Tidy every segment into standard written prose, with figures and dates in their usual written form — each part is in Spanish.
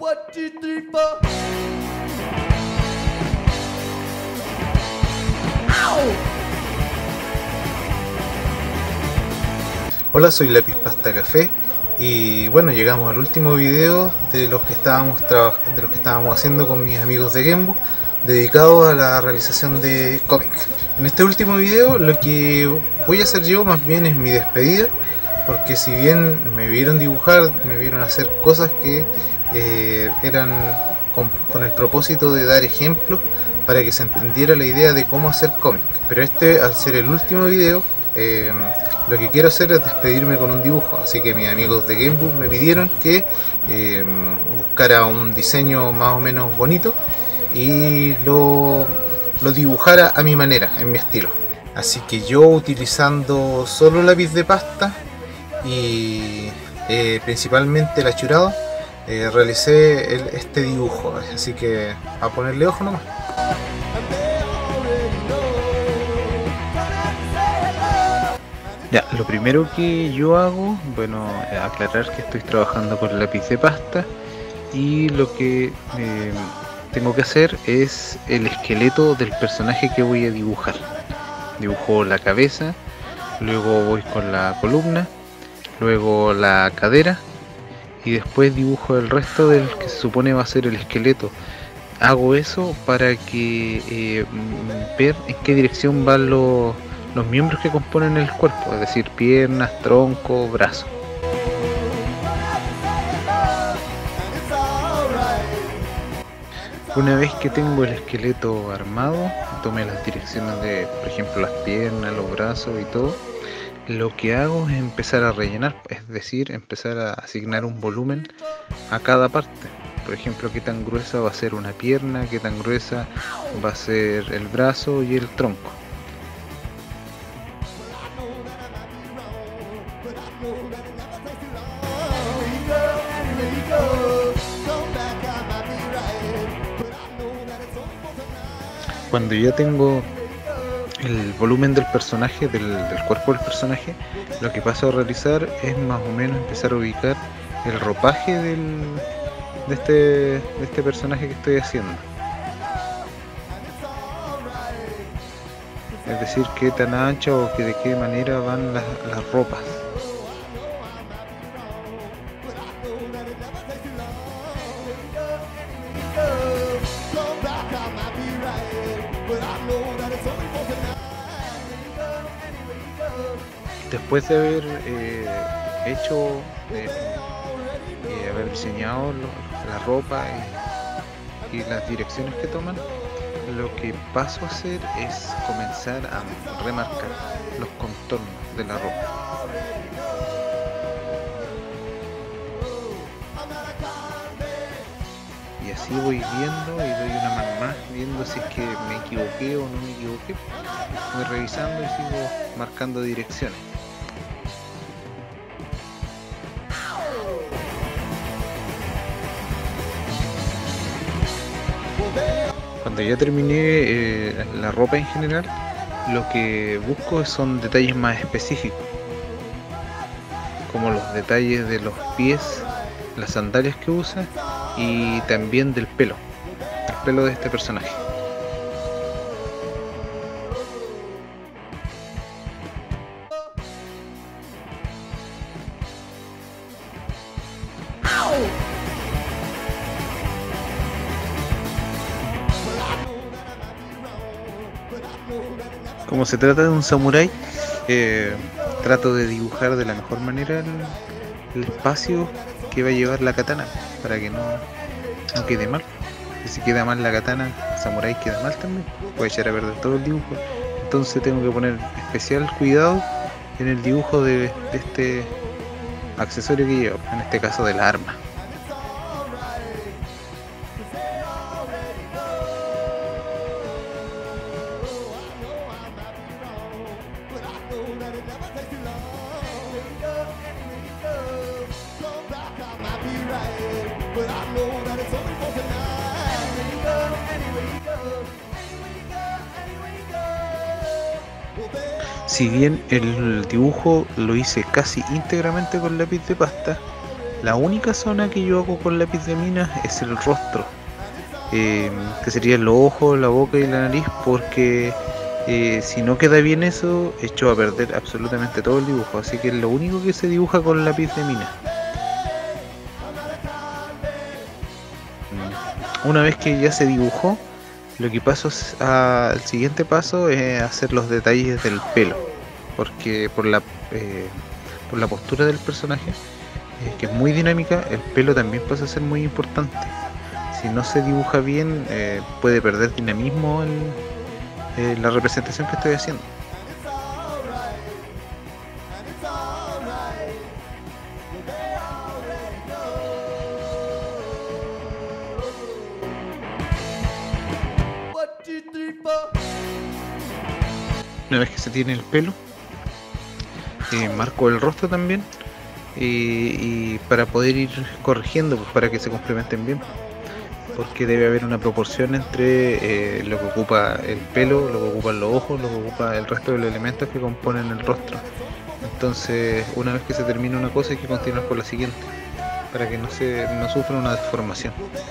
One, two, three, four. Hola, soy Lápiz Pasta Café y bueno, llegamos al último video de los que estábamos haciendo con mis amigos de Genbu, dedicado a la realización de cómic. En este último video lo que voy a hacer yo más bien es mi despedida, porque si bien me vieron dibujar, me vieron hacer cosas que eran con el propósito de dar ejemplos para que se entendiera la idea de cómo hacer cómic. Pero al ser el último video, lo que quiero hacer es despedirme con un dibujo, así que mis amigos de Genbu me pidieron que buscara un diseño más o menos bonito y lo dibujara a mi manera, en mi estilo. Así que yo, utilizando solo lápiz de pasta y principalmente el achurado, realicé este dibujo, así que a ponerle ojo nomás. Ya, lo primero que yo hago, bueno, aclarar que estoy trabajando con lápiz de pasta y lo que tengo que hacer es el esqueleto del personaje que voy a dibujar. Dibujo la cabeza, luego voy con la columna, luego la cadera y después dibujo el resto del que se supone va a ser el esqueleto. Hago eso para que ver en qué dirección van los miembros que componen el cuerpo, es decir, piernas, tronco, brazo. Una vez que tengo el esqueleto armado, tomé las direcciones de, por ejemplo, las piernas, los brazos y todo, lo que hago es empezar a rellenar, es decir, empezar a asignar un volumen a cada parte. Por ejemplo, qué tan gruesa va a ser una pierna, qué tan gruesa va a ser el brazo y el tronco. Cuando ya tengo el volumen del personaje, del cuerpo del personaje, lo que paso a realizar es más o menos empezar a ubicar el ropaje de este personaje que estoy haciendo. Es decir, qué tan ancha o que de qué manera van las ropas. Después de haber haber diseñado la ropa y las direcciones que toman, lo que paso a hacer es comenzar a remarcar los contornos de la ropa. Y así voy viendo y doy una mano más, viendo si es que me equivoqué o no me equivoqué. Voy revisando y sigo marcando direcciones. Cuando ya terminé la ropa en general, lo que busco son detalles más específicos, como los detalles de los pies, las sandalias que usa y también del pelo, el pelo de este personaje. Como se trata de un samurái, trato de dibujar de la mejor manera el espacio que va a llevar la katana para que no quede mal. Y si queda mal la katana, el samurái queda mal también, puede echar a perder todo el dibujo. Entonces tengo que poner especial cuidado en el dibujo de este accesorio que llevo, en este caso de la arma. Si bien el dibujo lo hice casi íntegramente con lápiz de pasta, La única zona que yo hago con lápiz de mina es el rostro, que serían los ojos, la boca y la nariz, porque si no queda bien eso, echo a perder absolutamente todo el dibujo, así que es lo único que se dibuja con lápiz de mina. Una vez que ya se dibujó, lo que paso al siguiente paso es hacer los detalles del pelo, porque por la postura del personaje, que es muy dinámica, el pelo también pasa a ser muy importante. Si no se dibuja bien, puede perder dinamismo la representación que estoy haciendo. Una vez que se tiene el pelo, marco el rostro también, y para poder ir corrigiendo, pues, para que se complementen bien, porque debe haber una proporción entre lo que ocupa el pelo, lo que ocupan los ojos, lo que ocupa el resto de los elementos que componen el rostro. Entonces, una vez que se termina una cosa, hay que continuar con la siguiente, para que no sufra una deformación.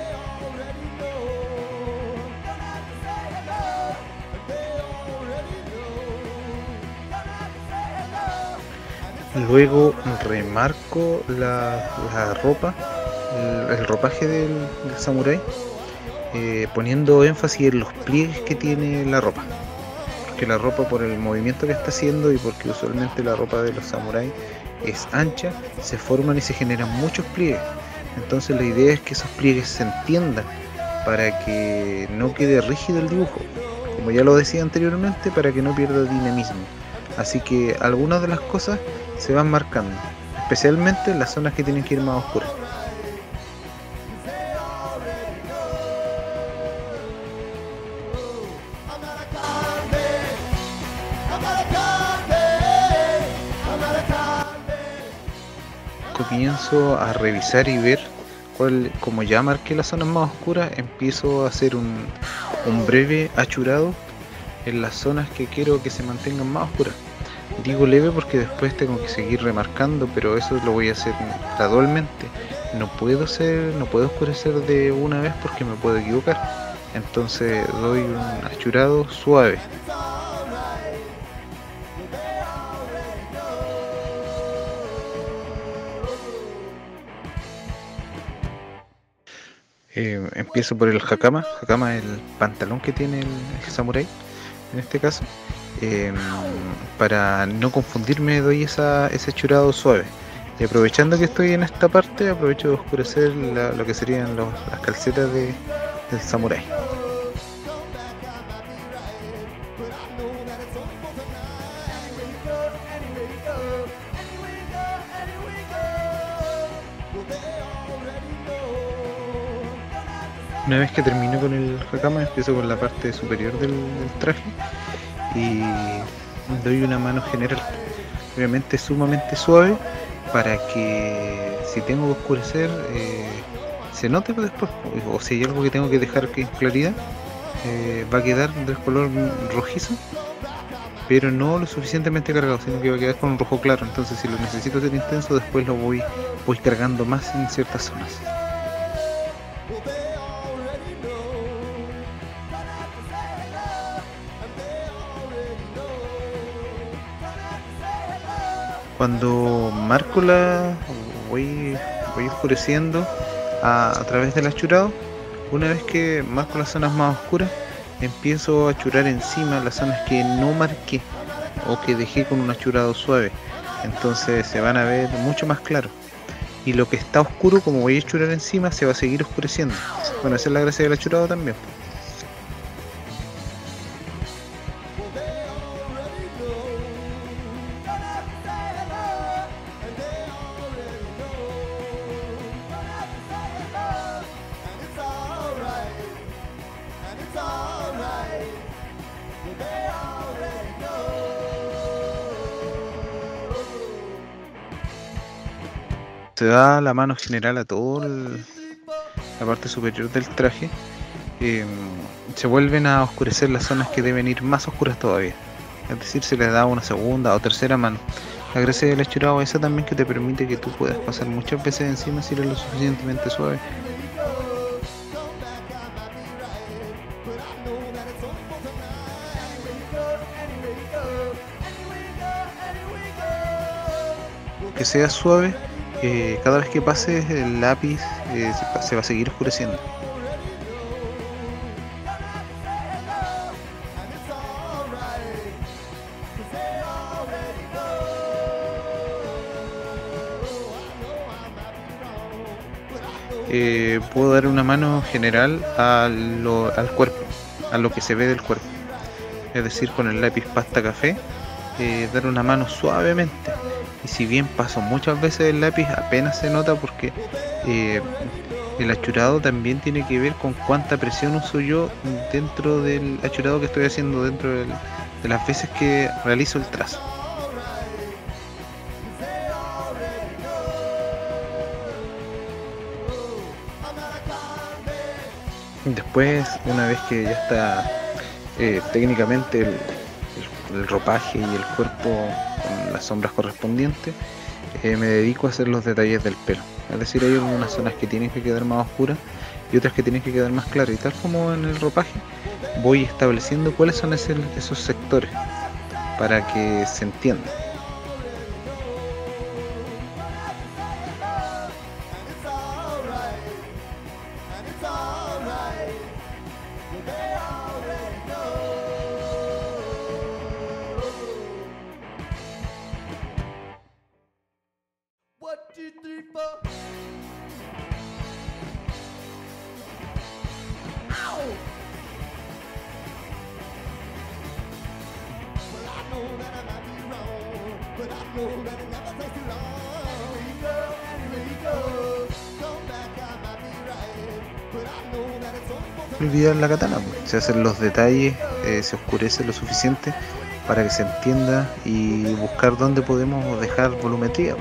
Luego remarco la ropa, el ropaje del samurái, poniendo énfasis en los pliegues que tiene la ropa, porque la ropa, por el movimiento que está haciendo y porque usualmente la ropa de los samuráis es ancha, se forman y se generan muchos pliegues. Entonces la idea es que esos pliegues se entiendan para que no quede rígido el dibujo, como ya lo decía anteriormente, para que no pierda dinamismo. Así que algunas de las cosas se van marcando, especialmente en las zonas que tienen que ir más oscuras. Comienzo a revisar y ver como ya marqué las zonas más oscuras, empiezo a hacer un breve achurado en las zonas que quiero que se mantengan más oscuras. Digo leve porque después tengo que seguir remarcando, pero eso lo voy a hacer gradualmente. No puedo oscurecer de una vez porque me puedo equivocar. Entonces doy un achurado suave. Empiezo por el hakama. Hakama es el pantalón que tiene el samurái, en este caso. Para no confundirme, doy ese achurado suave. Y aprovechando que estoy en esta parte, aprovecho de oscurecer lo que serían las calcetas del samurái. Una vez que termino con el hakama, empiezo con la parte superior del traje y doy una mano general, obviamente sumamente suave, para que si tengo que oscurecer se note después, o si hay algo que tengo que dejar que en claridad, va a quedar del color rojizo, pero no lo suficientemente cargado, sino que va a quedar con un rojo claro. Entonces si lo necesito hacer intenso, después lo voy cargando más en ciertas zonas. Cuando marco voy oscureciendo a través del achurado. Una vez que marco las zonas más oscuras, empiezo a achurar encima las zonas que no marqué o que dejé con un achurado suave. Entonces se van a ver mucho más claros. Y lo que está oscuro, como voy a achurar encima, se va a seguir oscureciendo. Bueno, esa es la gracia del achurado también. Se da la mano general a toda la parte superior del traje. Se vuelven a oscurecer las zonas que deben ir más oscuras todavía, es decir, se les da una segunda o tercera mano. La gracia del achurado es esa también, que te permite que tú puedas pasar muchas veces encima si eres lo suficientemente suave. Que sea suave, cada vez que pases el lápiz se va a seguir oscureciendo. Puedo dar una mano general al cuerpo, a lo que se ve del cuerpo. Es decir, con el lápiz pasta café, dar una mano suavemente. Y si bien paso muchas veces el lápiz, apenas se nota porque el achurado también tiene que ver con cuánta presión uso yo dentro del achurado que estoy haciendo, dentro de las veces que realizo el trazo. Después, una vez que ya está técnicamente el ropaje y el cuerpo con las sombras correspondientes, me dedico a hacer los detalles del pelo. Es decir, hay algunas zonas que tienen que quedar más oscuras y otras que tienen que quedar más claras. Y tal como en el ropaje, voy estableciendo cuáles son esos sectores para que se entienda. Olvidar la katana, se hacen los detalles, se oscurece lo suficiente para que se entienda y buscar dónde podemos dejar volumetría.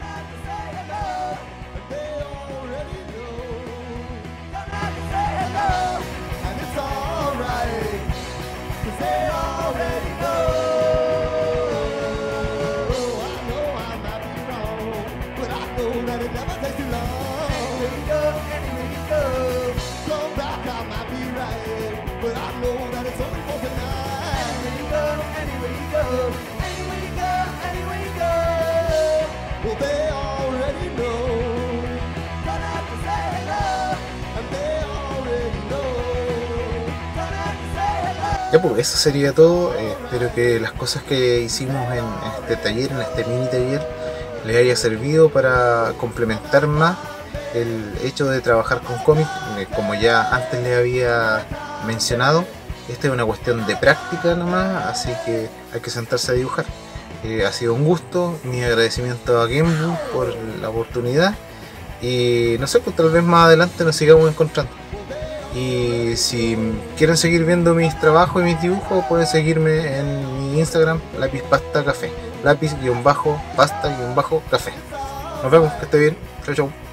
Ya pues, eso sería todo. Espero que las cosas que hicimos en este taller, en este mini taller, les haya servido para complementar más el hecho de trabajar con cómics. Como ya antes les había mencionado, esta es una cuestión de práctica nomás, así que hay que sentarse a dibujar. Ha sido un gusto, mi agradecimiento a Genbu por la oportunidad y no sé, pues tal vez más adelante nos sigamos encontrando. Y si quieren seguir viendo mis trabajos y mis dibujos, pueden seguirme en mi Instagram, lápiz pasta café, lápiz-pasta-café. Nos vemos, que esté bien, chau chau.